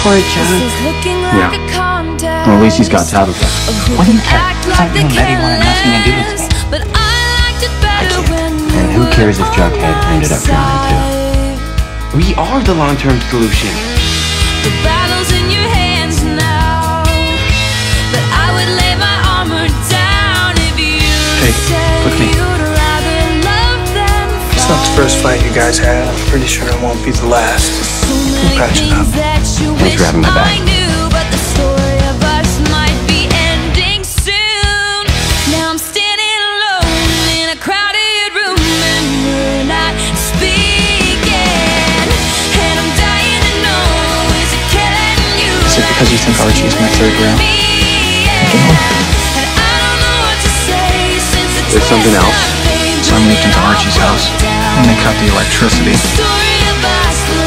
for it, John. Yeah. Well, at least he's got Tabitha. What do you care? I thought you and Betty wanted nothing to do with me. I can't. And who cares if Jughead ended up drowning too? We are the long-term solution. The battle's in your hands now, but I would lay my armor down if you Hey, look at me. It's not the first fight you guys had. I'm pretty sure it won't be the last. We'll patch it up. Thanks for having my back. But the story of us might be ending soon. Now I'm standing alone in a crowded room and we're not speaking. And I'm dying to know, is it killing you? Is it because you think Archie's my third rail? There's something else. So I moved into Archie's house and they cut the electricity. Story of us